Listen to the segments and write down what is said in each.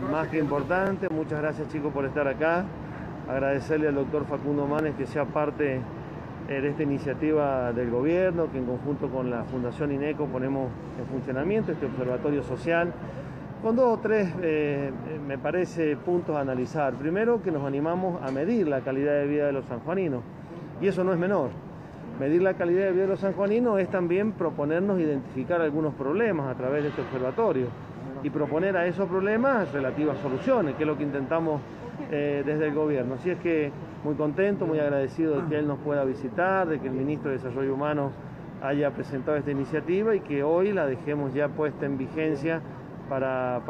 más que importante. Muchas gracias, chicos, por estar acá. Agradecerle al doctor Facundo Manes que sea parte de esta iniciativa del gobierno, que en conjunto con la Fundación INECO ponemos en funcionamiento este observatorio social, con 2 o 3, me parece, puntos a analizar. Primero, que nos animamos a medir la calidad de vida de los sanjuaninos, y eso no es menor. Medir la calidad de vida de los sanjuaninos es también proponernos identificar algunos problemas a través de este observatorio y proponer a esos problemas relativas soluciones, que es lo que intentamos desde el gobierno. Así es que muy contento, muy agradecido de que él nos pueda visitar, de que el ministro de Desarrollo Humano haya presentado esta iniciativa y que hoy la dejemos ya puesta en vigencia para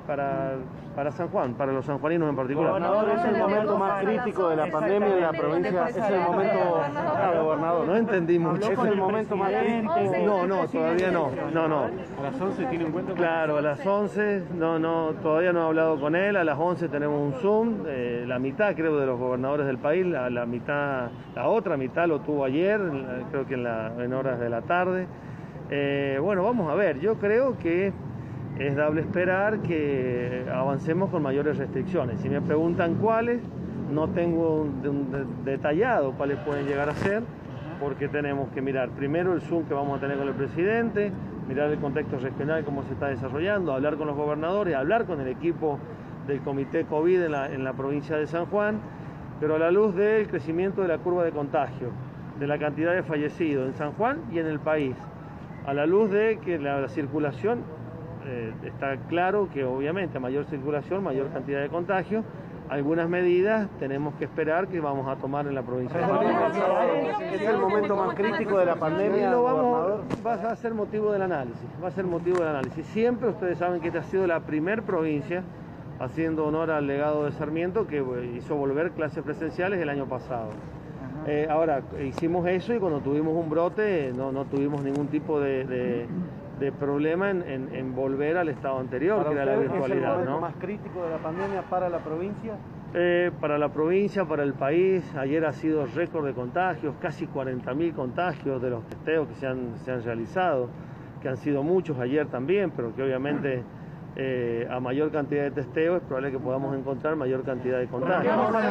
San Juan, para los sanjuaninos en particular. Gobernador, es el momento más crítico de la pandemia en la provincia, es el momento... Gobernador, no entendí mucho. ¿Es el momento más crítico? No, todavía no. ¿A las 11 tiene un encuentro? Claro, a las 11, todavía no he hablado con él. A las 11 tenemos un Zoom, la mitad creo de los gobernadores del país, la otra mitad lo tuvo ayer, creo que en horas de la tarde. Bueno, vamos a ver, yo creo que es dable esperar que avancemos con mayores restricciones. Si me preguntan cuáles, no tengo detallado cuáles pueden llegar a ser, porque tenemos que mirar primero el Zoom que vamos a tener con el presidente, mirar el contexto regional, cómo se está desarrollando, hablar con los gobernadores, hablar con el equipo del Comité COVID en la provincia de San Juan, pero a la luz del crecimiento de la curva de contagio, de la cantidad de fallecidos en San Juan y en el país, a la luz de que la circulación, está claro que obviamente a mayor circulación, mayor cantidad de contagio, algunas medidas tenemos que esperar que vamos a tomar en la provincia de San Juan. ¿Es el momento más crítico de la pandemia, va a ser motivo del análisis, Siempre ustedes saben que esta ha sido la primer provincia, haciendo honor al legado de Sarmiento, que hizo volver clases presenciales el año pasado. Ahora, hicimos eso y cuando tuvimos un brote no tuvimos ningún tipo de problema en volver al estado anterior, que era la virtualidad. ¿Es el momento más crítico de la pandemia para la provincia? Para la provincia, para el país. Ayer ha sido récord de contagios, casi 40.000 contagios de los testeos que se han realizado, que han sido muchos ayer también, pero que obviamente a mayor cantidad de testeo es probable que podamos encontrar mayor cantidad de contagios.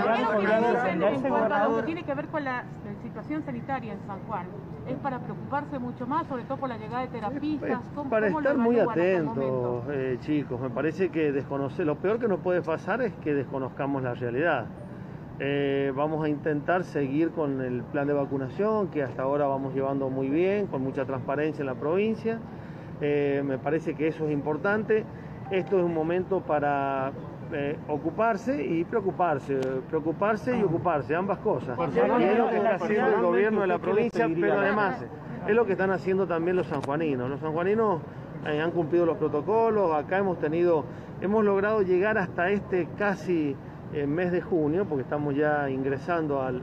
Lo que tiene que ver con la situación sanitaria en San Juan, ¿es para preocuparse mucho más, sobre todo por la llegada de terapistas? Para estar muy atentos, chicos, me parece que lo peor que nos puede pasar es que desconozcamos la realidad. Vamos a intentar seguir con el plan de vacunación, que hasta ahora vamos llevando muy bien, con mucha transparencia en la provincia. Me parece que eso es importante. Esto es un momento para ocuparse y preocuparse y ocuparse, ambas cosas. Y es lo que está haciendo el gobierno de la provincia, pero además es lo que están haciendo también los sanjuaninos. Los sanjuaninos han cumplido los protocolos, acá hemos logrado llegar hasta este casi mes de junio, porque estamos ya ingresando al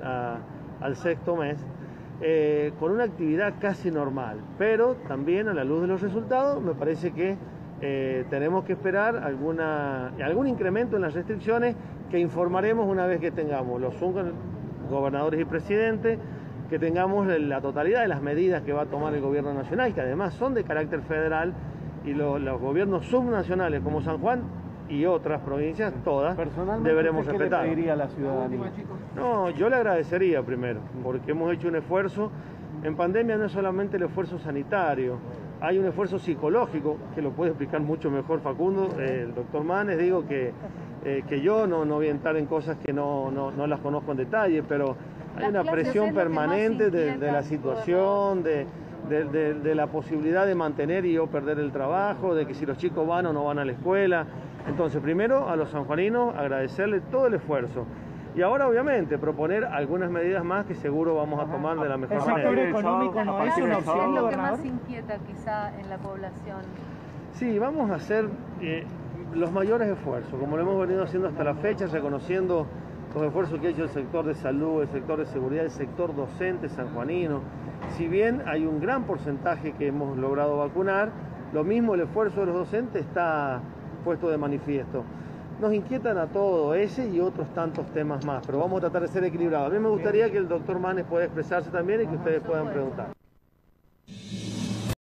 6º mes, con una actividad casi normal, pero también a la luz de los resultados me parece que tenemos que esperar algún incremento en las restricciones que informaremos una vez que tengamos los gobernadores y presidentes, que tengamos la totalidad de las medidas que va a tomar el gobierno nacional, que además son de carácter federal, y los gobiernos subnacionales como San Juan y otras provincias, todas, deberemos respetar. ¿Qué le pediría a la ciudadanía? No, yo le agradecería primero, porque hemos hecho un esfuerzo. En pandemia no es solamente el esfuerzo sanitario, hay un esfuerzo psicológico, que lo puede explicar mucho mejor Facundo, el doctor Manes. Digo que yo no voy a entrar en cosas que no las conozco en detalle, pero hay una presión permanente de la situación, de la posibilidad de mantener y o perder el trabajo, de que si los chicos van o no van a la escuela. Entonces, primero a los sanjuaninos agradecerles todo el esfuerzo. Y ahora, obviamente, proponer algunas medidas más que seguro vamos a tomar de la mejor manera. ¿El sector económico no es una opción, ¿Qué es lo que gobernador? más inquieta quizá en la población? Sí, vamos a hacer los mayores esfuerzos, como lo hemos venido haciendo hasta la fecha, reconociendo los esfuerzos que ha hecho el sector de salud, el sector de seguridad, el sector docente sanjuanino. Si bien hay un gran porcentaje que hemos logrado vacunar, lo mismo el esfuerzo de los docentes está puesto de manifiesto. Nos inquietan a todos ese y otros tantos temas más, pero vamos a tratar de ser equilibrados. A mí me gustaría que el doctor Manes pueda expresarse también y que ustedes puedan preguntar.